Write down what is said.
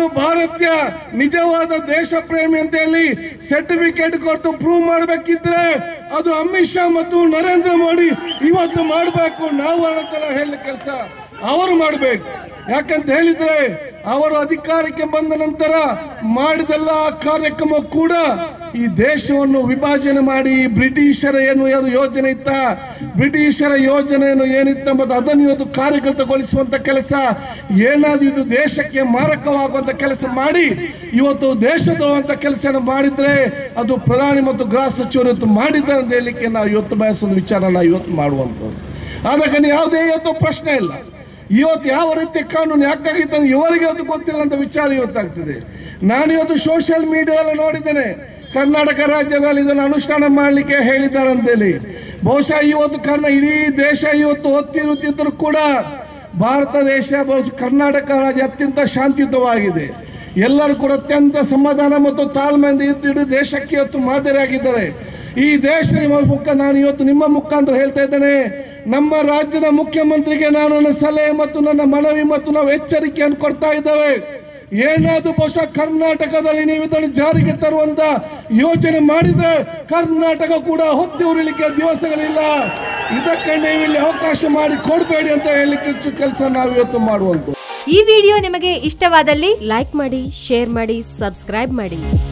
ನಾನು ಭಾರತೀಯ ನಿಜವಾದ ದೇಶ ಪ್ರೇಮಿ ಅಂತ ಹೇಳಿ ಸರ್ಟಿಫಿಕೇಟ್ ಕೊಟ್ಟು ಪ್ರೂವ್ ಮಾಡಬೇಕಿದ್ರೆ ಅದು ಅಮಿತ್ ಶಾ ಮತ್ತು ನರೇಂದ್ರ ಮೋದಿ ಇವತ್ತು ಮಾಡಬೇಕು. ನಾವು ಹೇಳ ಕೆಲಸ ಅವರು ಮಾಡಬೇಕು. ಯಾಕಂತ ಹೇಳಿದ್ರೆ ಅವರು ಅಧಿಕಾರಕ್ಕೆ ಬಂದ ನಂತರ ಮಾಡಿದೆಲ್ಲ ಕಾರ್ಯಕ್ರಮ ಕೂಡ ಈ ದೇಶವನ್ನು ವಿಭಜನೆ ಮಾಡಿ ಬ್ರಿಟಿಷರ ಏನು ಯೋಜನೆ ಇತ್ತ, ಬ್ರಿಟಿಷರ ಯೋಜನೆಯನ್ನು ಏನಿತ್ತ ಮತ್ತು ಅದನ್ನು ಇವತ್ತು ಕಾರ್ಯಗತಗೊಳಿಸುವಂತ ಕೆಲಸ, ಏನಾದ್ರು ಇದು ದೇಶಕ್ಕೆ ಮಾರಕವಾಗುವಂತ ಕೆಲಸ ಮಾಡಿ ಇವತ್ತು ದೇಶದ ಅಂತ ಕೆಲಸ ಮಾಡಿದ್ರೆ ಅದು ಪ್ರಧಾನಿ ಮತ್ತು ಗೃಹ ಸಚಿವರು ಇವತ್ತು ಮಾಡಿದ್ದಾರೆ ಅಂತ ಹೇಳಲಿಕ್ಕೆ ನಾವು ಇವತ್ತು ಬಯಸುವ ವಿಚಾರ ನಾವು ಇವತ್ತು ಮಾಡುವಂಥದ್ದು. ಅದಕ್ಕೆ ಯಾವುದೇ ಇವತ್ತು ಪ್ರಶ್ನೆ ಇಲ್ಲ. ಇವತ್ತು ಯಾವ ರೀತಿ ಕಾನೂನು ಯಾಕಾಗಿತ್ತು ಇವರಿಗೆ ಅದು ಗೊತ್ತಿಲ್ಲ ಅಂತ ವಿಚಾರ ಇವತ್ತಾಗ್ತದೆ. ನಾನು ಇವತ್ತು ಸೋಷಿಯಲ್ ಮೀಡಿಯಾದಲ್ಲಿ ನೋಡಿದ್ದೇನೆ, ಕರ್ನಾಟಕ ರಾಜ್ಯದಲ್ಲಿ ಇದನ್ನು ಅನುಷ್ಠಾನ ಮಾಡಲಿಕ್ಕೆ ಹೇಳಿದ್ದಾರೆ ಅಂತೇಳಿ. ಬಹುಶಃ ಇವತ್ತು ಇಡೀ ದೇಶ ಇವತ್ತು ಒತ್ತಿರುತ್ತಿದ್ದರೂ ಕೂಡ ಭಾರತ ದೇಶ ಕರ್ನಾಟಕ ರಾಜ್ಯ ಅತ್ಯಂತ ಶಾಂತಿಯುತವಾಗಿದೆ. ಎಲ್ಲರೂ ಕೂಡ ಅತ್ಯಂತ ಸಮಾಧಾನ ಮತ್ತು ತಾಳ್ಮೆಯಿಂದ ಇದ್ದು ದೇಶಕ್ಕೆ ಇವತ್ತು ಮಾದರಿಯಾಗಿದ್ದಾರೆ. ಈ ದೇಶದ ನಾನು ಇವತ್ತು ನಿಮ್ಮ ಮುಖಾಂತರ ಹೇಳ್ತಾ ಇದ್ದೇನೆ, ನಮ್ಮ ರಾಜ್ಯದ ಮುಖ್ಯಮಂತ್ರಿಗೆ ನಾನು ನನ್ನ ಸಲಹೆ ಮತ್ತು ನನ್ನ ಮನವಿ ಮತ್ತು ನಾವು ಎಚ್ಚರಿಕೆಯನ್ನು ಕೊಡ್ತಾ ಇದ್ದೇವೆ. ಏನಾದರೂ ಬಹುಶಃ ಕರ್ನಾಟಕದಲ್ಲಿ ನೀವು ಇದನ್ನು ಜಾರಿಗೆ ತರುವಂತ ಯೋಜನೆ ಮಾಡಿದ್ರೆ ಕರ್ನಾಟಕ ಕೂಡ ಹೊತ್ತಿ ಉರಿಲಿಕ್ಕೆ ದಿವಸಗಳಿಲ್ಲ. ಇದಕ್ಕೆ ನೀವು ಇಲ್ಲಿ ಅವಕಾಶ ಮಾಡಿ ಕೊಡಬೇಡಿ ಅಂತ ಹೇಳಲಿಕ್ಕೆ ಕೆಲಸ ನಾವು ಇವತ್ತು ಮಾಡುವಂತ. ಈ ವಿಡಿಯೋ ನಿಮಗೆ ಇಷ್ಟವಾದಲ್ಲಿ ಲೈಕ್ ಮಾಡಿ, ಶೇರ್ ಮಾಡಿ, ಸಬ್ಸ್ಕ್ರೈಬ್ ಮಾಡಿ.